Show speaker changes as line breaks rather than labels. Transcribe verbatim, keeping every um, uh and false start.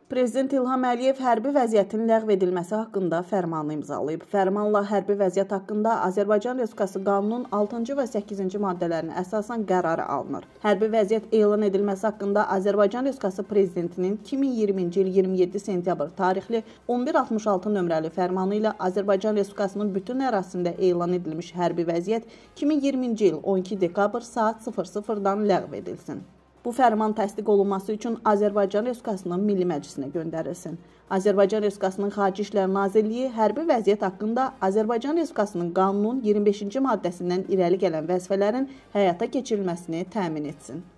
Prezident İlham Əliyev hərbi vəziyyətin ləğv edilməsi haqqında fərmanı imzalayıb. Fərmanla hərbi vəziyyət haqqında Azərbaycan Respublikası qanunun altıncı və səkkizinci maddələrinə əsasən qərarı alınır. Hərbi vəziyyət elan edilməsi haqqında Azərbaycan Respublikası Prezidentinin iki min iyirminci il iyirmi yeddi sentyabr tarixli on bir altmış altı nömrəli fərmanı ilə Azərbaycan Respublikasının bütün ərazisində elan edilmiş hərbi vəziyyət iki min iyirminci il on iki dekabr saat sıfır sıfırdan ləğv edilsin. Bu fərman təsdiq olunması üçün Azərbaycan Respublikasının Milli Məclisinə göndərilsin. Azərbaycan Respublikasının Xarici İşlər Nazirliyi hərbi vəziyyət haqqında Azərbaycan Respublikasının qanunun iyirmi beşinci maddəsindən irəli gələn vəzifələrin həyata keçirilməsini təmin etsin.